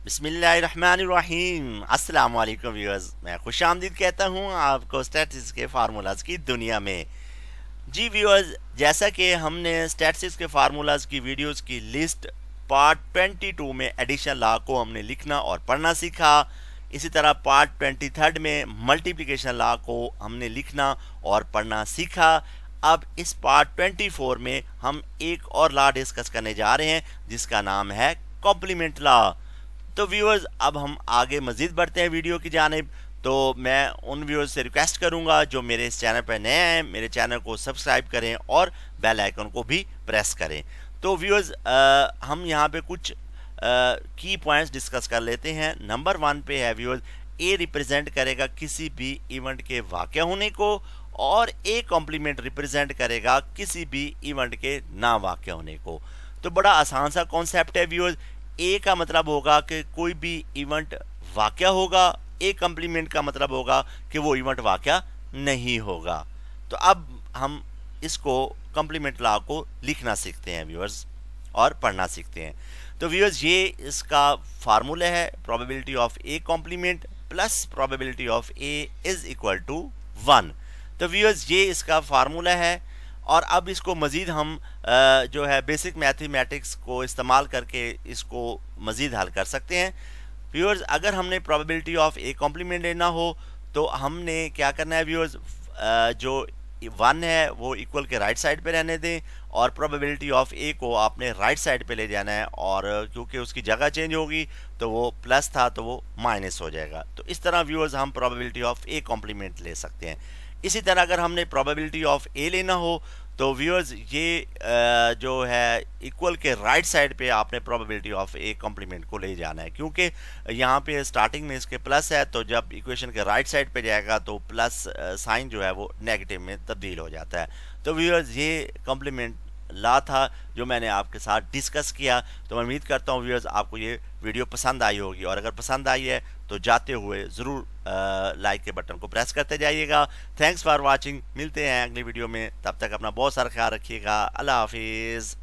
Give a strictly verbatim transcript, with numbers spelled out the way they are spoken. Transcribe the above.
बिस्मिल्लाहिर्रहमानिर्रहीम। अस्सलाम वालेकुम व्यूअर्स, मैं खुश आमदीद कहता हूँ आपको स्टैटिस्टिक्स के फार्मूलाज की दुनिया में। जी व्यूअर्स, जैसा कि हमने स्टैटिस्टिक्स के फार्मूलाज की वीडियोस की लिस्ट पार्ट बाईस में एडिशन लॉ को हमने लिखना और पढ़ना सीखा, इसी तरह पार्ट तेईस में मल्टीप्लिकेशन लॉ को हमने लिखना और पढ़ना सीखा। अब इस पार्ट चौबीस में हम एक और लॉ डिस्कस करने जा रहे हैं जिसका नाम है कॉम्प्लीमेंट लॉ। तो व्यूअर्स, अब हम आगे मज़ीद बढ़ते हैं वीडियो की जानिब। तो मैं उन व्यूअर्स से रिक्वेस्ट करूंगा जो मेरे इस चैनल पर नए हैं, मेरे चैनल को सब्सक्राइब करें और बेल आइकन को भी प्रेस करें। तो व्यूअर्स, हम यहाँ पे कुछ की पॉइंट्स डिस्कस कर लेते हैं। नंबर वन पे है व्यूअर्स, ए रिप्रेजेंट करेगा किसी भी इवेंट के वाक़ होने को और ए कॉम्प्लीमेंट रिप्रेजेंट करेगा किसी भी इवेंट के ना वाक़ होने को। तो बड़ा आसान सा कॉन्सेप्ट है व्यूअर्स। ए का मतलब होगा कि कोई भी इवेंट वाक़या होगा, ए कॉम्प्लीमेंट का मतलब होगा कि वो इवेंट वाक़या नहीं होगा। तो अब हम इसको कॉम्प्लीमेंट लॉ को लिखना सीखते हैं व्यूअर्स और पढ़ना सीखते हैं। तो व्यूअर्स, ये इसका फार्मूला है, probability of A complement plus probability of A is equal to one. तो व्यूअर्स, ये इसका फार्मूला है और अब इसको मज़ीद हम जो है बेसिक मैथमेटिक्स को इस्तेमाल करके इसको मज़ीद हल कर सकते हैं। व्यूअर्स, अगर हमने प्रोबेबिलिटी ऑफ ए कॉम्प्लीमेंट लेना हो तो हमने क्या करना है व्यूअर्स, जो वन है वो इक्वल के राइट साइड पे रहने दें और प्रोबेबिलिटी ऑफ ए को आपने राइट साइड पे ले जाना है, और क्योंकि उसकी जगह चेंज होगी तो वो प्लस था तो वो माइनस हो जाएगा। तो इस तरह व्यूअर्स हम प्रोबेबिलिटी ऑफ ए कॉम्प्लीमेंट ले सकते हैं। इसी तरह अगर हमने प्रोबेबिलिटी ऑफ ए लेना हो तो व्यूअर्स, ये जो है इक्वल के राइट साइड पे आपने प्रोबेबिलिटी ऑफ ए कॉम्प्लीमेंट को ले जाना है, क्योंकि यहाँ पे स्टार्टिंग में इसके प्लस है तो जब इक्वेशन के राइट साइड पे जाएगा तो प्लस साइन जो है वो नेगेटिव में तब्दील हो जाता है। तो व्यूअर्स, ये कॉम्प्लीमेंट लॉ था जो मैंने आपके साथ डिस्कस किया। तो मैं उम्मीद करता हूँ व्यूअर्स आपको ये वीडियो पसंद आई होगी, और अगर पसंद आई है तो जाते हुए ज़रूर लाइक के बटन को प्रेस करते जाइएगा। थैंक्स फॉर वाचिंग, मिलते हैं अगली वीडियो में, तब तक अपना बहुत सारा ख्याल रखिएगा। अल्लाह हाफिज़।